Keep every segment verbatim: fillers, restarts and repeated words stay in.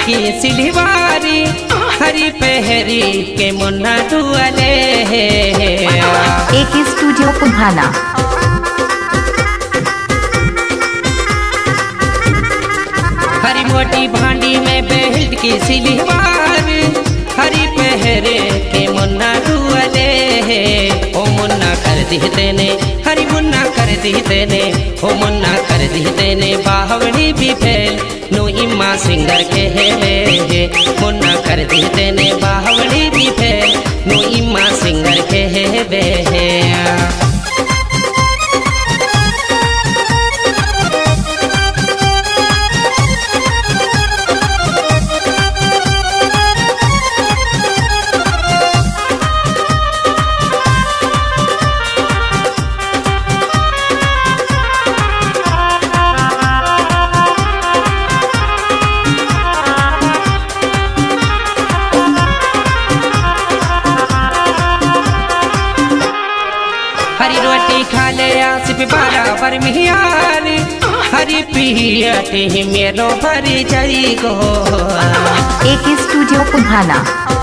की सिलवारी हरी पहरी के मुन्ना दुआले एक स्टूडियो कुम्हाना। हरी मोटी भांडी में बेल्ट की सिलवार हरी पहरे के मुन्ना दुआले ओ मुन्ना कर दी तेने हरी मुन्ना कर दी तेने ओ मुन्ना कर दी तेने बावड़ी भी फैल नु इम्मा सिंगर के है मुन्ना कर दी तेने बावड़ी भी फैल नु इम्मा सिंगर के है। हरी रोटी खा ले आसिफ बराबर मियार हरी पियटे मेरो भरी जाई गो एक स्टूडियो कुम्हाना।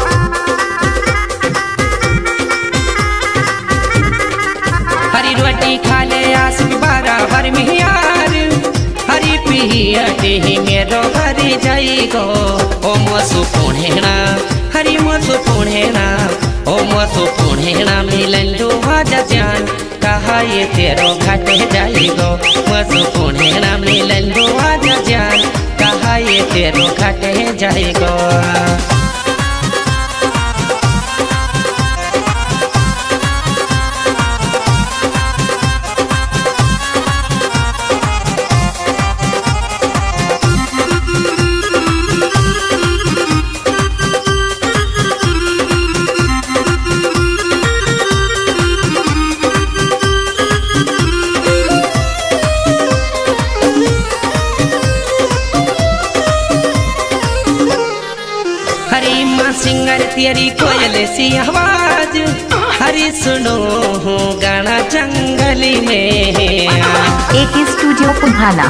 हरी रोटी खा ले आसिफ बराबर मियार हरी पियटे मेरो भरी जाई गो ओ मोसु पुणेना हरी मोसु पुणेना ओ मोसो पुणेना मिलन दो भाजा जान कहा ये तेरो घट जाई गो मोसो पुणेना मिलन दो भाजा जान कहा ये तेरो घट जाई गो। सिंगर तेरी कोयल सी आवाज हरी सुनो हूँ गाना जंगली में एक स्टूडियो कुम्हाना।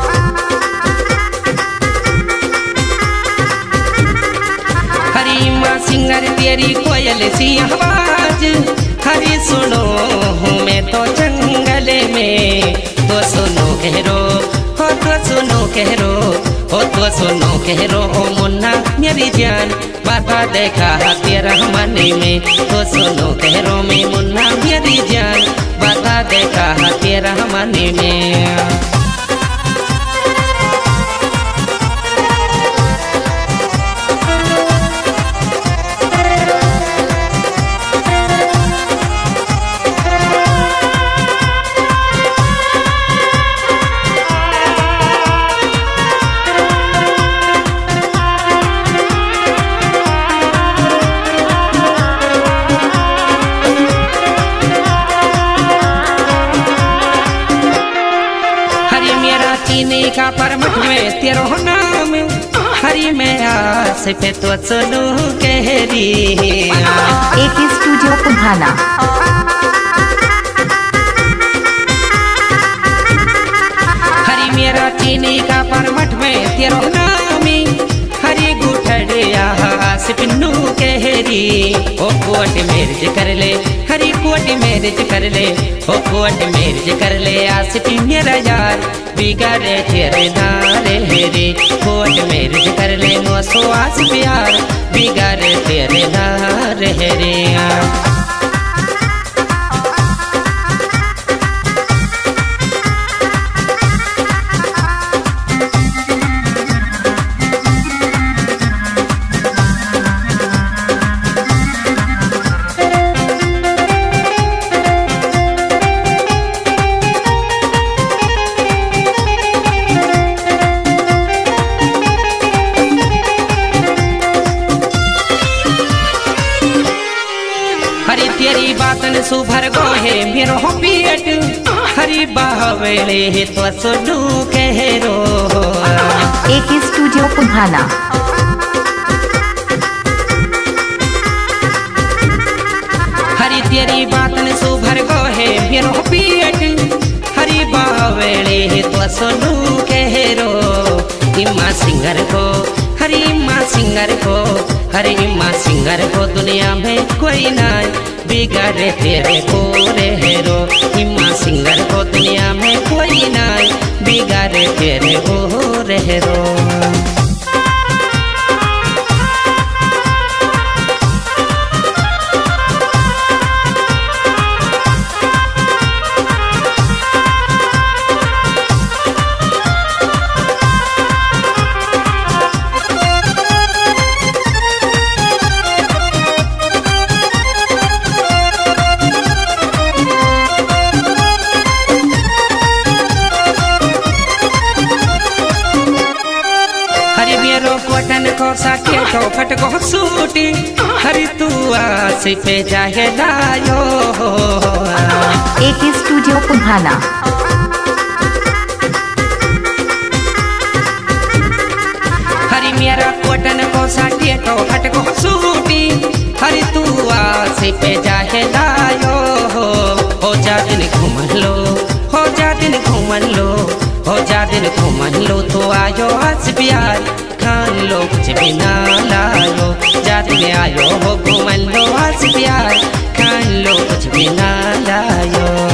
हरी माँ सिंगर तेरी कोयल सी आवाज हरी सुनो हूँ मैं तो जंगले में तो सुनो कहो हो तो सुनो कहो हो तो सुनो कहो ओ मुन्ना मेरी जान बाता देखा तेरा मनी में तो सुनो कहो में मुन्ना मेरी जान बाता देखा तेरा मनी में। चीनी का परमठ में तेरो नाम हरी में आस पे तो सुनो कहरी एक स्टूडियो कुम्हाना। हरी मेरा चीनी का परमठ में तेरो नाम हरी गुठड़े आस पिन्नू कहरी ओ कोट मेरज कर ले हरी कोट मेरज कर ले ओ कोट मेरज कर ले आस पी मेरा यार बिगड़े तेरे नारे हेरी कोट मेरज कर ले नो सुहास प्यार बिगड़े तेरे नारे हेरी। हरी तेरी बातन सुभर गो है मेरो पेट हरी बावेले तो सुनू कहरो एक स्टूडियो कुम्हाना। हरी तेरी बातन सुभर गो है मेरो पेट हरी बावेले तो सुनू कहरो इम्मा सिंगर को हरी माँ सिंगर को, हरी माँ सिंगर को दुनिया में कोई ना बिगाड़े तेरे गोरे हेरो। हिम्मा सिंगर को दुनिया में कोई ना बिगाड़े तेरे गोरे हेरो। कोटन को साके को फट को सूटी, हरी तू आस पे जाए लायो। एक स्टूडियो पुधाना। हरी मेरा कोटन को साके को फट को सूटी, हरी तू आस पे जाए लायो। हो जा दिन घूमन लो, हो जा दिन घूमन लो, हो जा दिन घूमन लो तो आयो हंस प्यार खान लो कुछ भी ना लायो। जात में आयो हो घूमन लो हंस प्यार खान लो कुछ भी ना लायो।